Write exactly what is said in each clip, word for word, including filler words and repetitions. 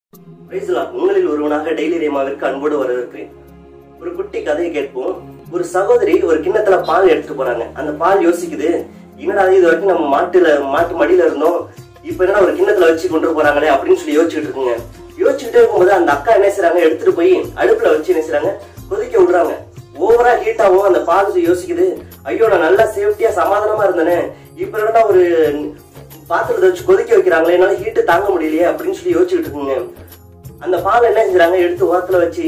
உங்களில் ஒருவனாக டெய்லி ரேமாவிற்கு அன்போடு வரவேற்கிறேன். ஒரு குட்டி கதையை கேட்போம். ஒரு சகோதரி ஒரு கிண்ணத்துல பால் எடுத்துட்டு போறாங்க. அந்த பால் யோசிக்குது, என்னடா இது வரைக்கும் நம்ம மாட்டுல மாட்டு மடியில இருந்தோம், இப்ப என்னடா ஒரு கிண்ணத்துல வச்சு கொண்டு போறாங்களே அப்படின்னு சொல்லி யோசிச்சுட்டு இருக்குங்க. யோசிச்சுட்டே இருக்கும்போது அந்த அக்கா என்ன செய்றாங்க, எடுத்துட்டு போய் அடுப்புல வச்சு என்ன செய்றாங்க, கொதிக்க விடுறாங்க. ஓவரா ஹீட் ஆகும். அந்த பால் யோசிக்குது, ஐயோ நான் நல்லா சேஃப்டியா சமாதானமா இருந்தேனே, இப்ப என்னடா ஒரு பாத்திரத்தை வச்சு கொதிக்க வைக்கிறாங்களே, என்னால ஹீட்டு தாங்க முடியலையே அப்படின்னு சொல்லி யோசிச்சுட்டு இருக்குங்க. அந்த பால் என்ன செஞ்சாங்க, எடுத்து ஓரத்துல வச்சு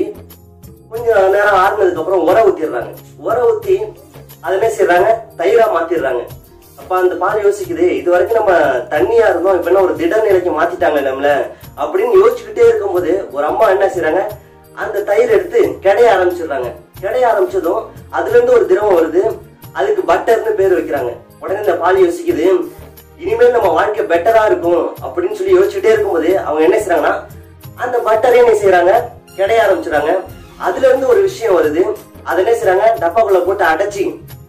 கொஞ்சம் நேரம் ஆறுனதுக்கு அப்புறம் உர ஊத்திடுறாங்க. உர ஊத்தி அதை என்ன செய்யறாங்க, தயிரா மாத்திடுறாங்க. அப்ப அந்த பால் யோசிக்குது, இது வரைக்கும் நம்ம தண்ணியா இருந்தோம், இப்ப என்ன ஒரு திட நிலைக்கு மாத்திட்டாங்க நம்மள அப்படின்னு யோசிச்சுக்கிட்டே இருக்கும்போது ஒரு அம்மா என்ன செய்யறாங்க, அந்த தயிர் எடுத்து கிடைய ஆரம்பிச்சிடுறாங்க. கிடைய ஆரம்பிச்சதும் அதுல இருந்து ஒரு திரவம் வருது, அதுக்கு பட்டர்னு பேர் வைக்கிறாங்க. உடனே இந்த பால் யோசிக்குது, இனிமேல் நம்ம வாழ்க்கை பெட்டரா இருக்கும் அப்படின்னு சொல்லி யோசிச்சுட்டே இருக்கும்போது அவங்க என்ன செய்யறாங்கன்னா, அந்த பட்டரே என்ன செய்யறாங்க, கிடைய ஆரம்பிச்சிடறாங்க. அதுல இருந்து ஒரு விஷயம் வருது, அதை என்ன செய்யறாங்க, டப்பாக்குள்ள போட்டு அடைச்சி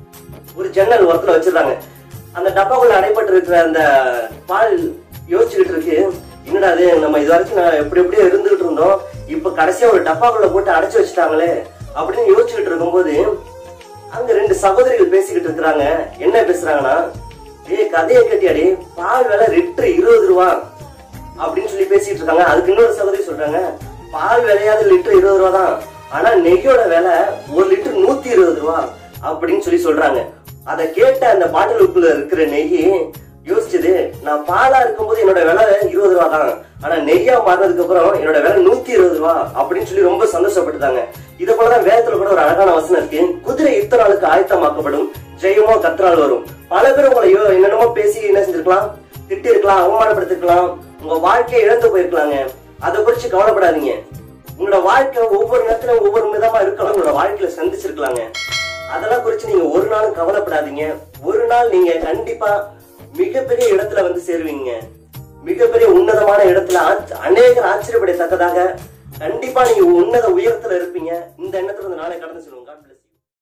ஒரு ஜன்னல் ஓரத்துல வச்சிடறாங்க. அந்த டப்பாக்குள்ள அடைப்பட்டு இருக்கிற அந்த பால் யோசிச்சுக்கிட்டு இருக்கு, என்னடா அது நம்ம இது வரைக்கும் எப்படி எப்படியோ இருந்துகிட்டு இருந்தோம், இப்ப கடைசியா ஒரு டப்பாக்குள்ள போட்டு அடைச்சு வச்சுட்டாங்களே அப்படின்னு யோசிச்சுக்கிட்டு இருக்கும்போது அங்க ரெண்டு சகோதரிகள் பேசிக்கிட்டு இருக்கிறாங்க. என்ன பேசுறாங்கன்னா, ஏ கதையை கட்டியாடி, பால் விலை லிட்டர் இருபது ரூபா அப்படின்னு சொல்லி பேசிட்டு இருக்காங்க. அதுக்கு இன்னொரு சகோதரி சொல்றாங்க, பால் விலையாவது லிட்டர் இருபது ரூபா தான், ஆனா நெய்யோட விலை ஒரு லிட்டர் நூத்தி இருபது ரூபா அப்படின்னு சொல்லி சொல்றாங்க. அதை கேட்ட அந்த பாட்டிலுக்குள்ள இருக்கிற நெய் யோசிச்சது, நான் பாலா இருக்கும்போது என்னோட விலை இருபது ரூபா தான், ஆனா நெய்யா மாறினதுக்கு அப்புறம் என்னோட விலை நூத்தி இருபது ரூபா அப்படின்னு சொல்லி ரொம்ப சந்தோஷப்பட்டுட்டாங்க. இதை போலதான் வேதத்துல கூட ஒரு அழகான வசனம் இருக்கு, குதிரை யுத்த நாளுக்கு ஆயத்தமாக்கப்படும், ஜெயமோ கத்தரால் வரும். பல பேர் உங்களையோ என்னென்னமோ பேசி என்ன செஞ்சிருக்கலாம், திட்டி இருக்கலாம், அவமானப்படுத்திருக்கலாம், உங்க வாழ்க்கையை இழந்து போயிருக்கலாங்க. அதை குறிச்சு கவலைப்படாதீங்க. உங்களோட வாழ்க்கை ஒவ்வொரு நேரத்துல ஒவ்வொரு விதமா இருக்கலாம், உங்களோட வாழ்க்கையில சந்திச்சிருக்கலாங்க. அதெல்லாம் குறிச்சு நீங்க ஒரு நாளும் கவலைப்படாதீங்க. ஒரு நாள் நீங்க கண்டிப்பா மிகப்பெரிய இடத்துல வந்து சேருவீங்க. மிகப்பெரிய உன்னதமான இடத்துல அநேகர் ஆச்சரியப்படத்தக்கதாக கண்டிப்பா நீங்க உன்னத உயரத்துல இருப்பீங்க. இந்த எண்ணத்துல நாளை கடந்து சொல்லுங்க.